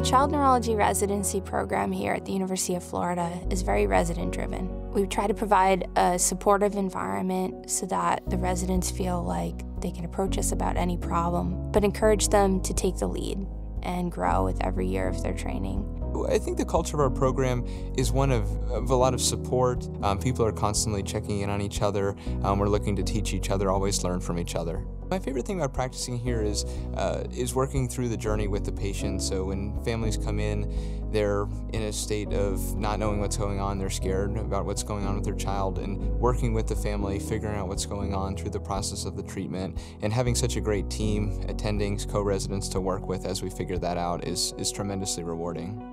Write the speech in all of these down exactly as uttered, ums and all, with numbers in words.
The Child Neurology Residency program here at the University of Florida is very resident-driven. We try to provide a supportive environment so that the residents feel like they can approach us about any problem, but encourage them to take the lead and grow with every year of their training. I think the culture of our program is one of, of a lot of support. Um, people are constantly checking in on each other. Um, we're looking to teach each other, always learn from each other. My favorite thing about practicing here is, uh, is working through the journey with the patient. So when families come in, they're in a state of not knowing what's going on, they're scared about what's going on with their child, and working with the family, figuring out what's going on through the process of the treatment, and having such a great team, attendings, co-residents to work with as we figure that out is, is tremendously rewarding.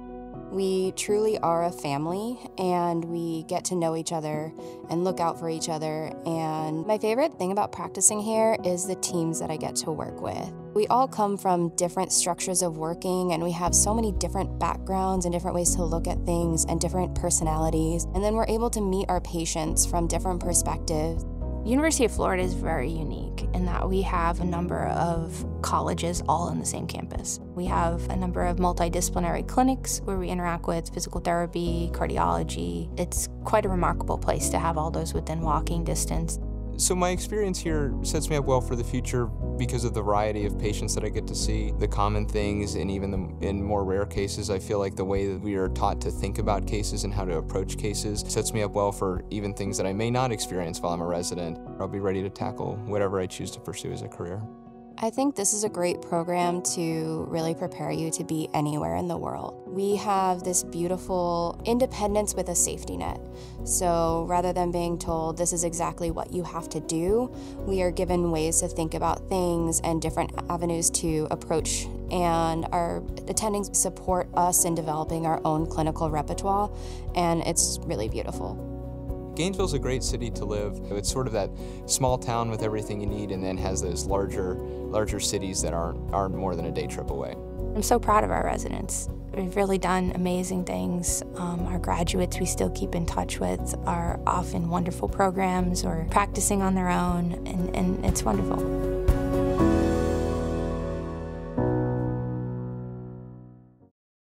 We truly are a family, and we get to know each other and look out for each other. And my favorite thing about practicing here is the teams that I get to work with. We all come from different structures of working, and we have so many different backgrounds and different ways to look at things and different personalities. And then we're able to meet our patients from different perspectives. University of Florida is very unique in that we have a number of colleges all on the same campus. We have a number of multidisciplinary clinics where we interact with physical therapy, cardiology. It's quite a remarkable place to have all those within walking distance. So my experience here sets me up well for the future because of the variety of patients that I get to see, the common things, and even the, in more rare cases, I feel like the way that we are taught to think about cases and how to approach cases sets me up well for even things that I may not experience while I'm a resident. I'll be ready to tackle whatever I choose to pursue as a career. I think this is a great program to really prepare you to be anywhere in the world. We have this beautiful independence with a safety net. So rather than being told this is exactly what you have to do, we are given ways to think about things and different avenues to approach. And our attendings support us in developing our own clinical repertoire, and it's really beautiful. Gainesville's a great city to live. It's sort of that small town with everything you need, and then has those larger, larger cities that aren't, aren't more than a day trip away. I'm so proud of our residents. We've really done amazing things. Um, our graduates we still keep in touch with are off in wonderful programs or practicing on their own, and, and it's wonderful.